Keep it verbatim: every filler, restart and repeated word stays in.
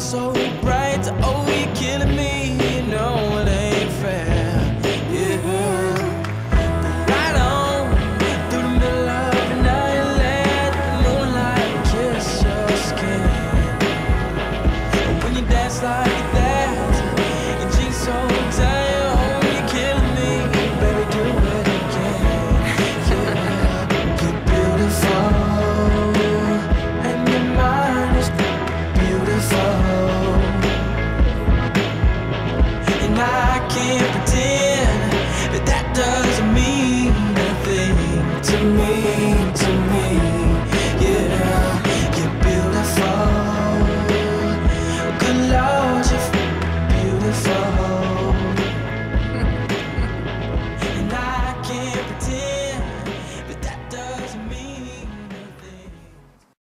so bright. Oh, you're killing me, you know it ain't fair. Yeah. Right on through the middle of the night, let the moonlight kiss your skin. And when you dance like that, your jeans so tight. Oh, you're killing me, baby, do it again. Yeah, you're beautiful. And I can't pretend that that doesn't mean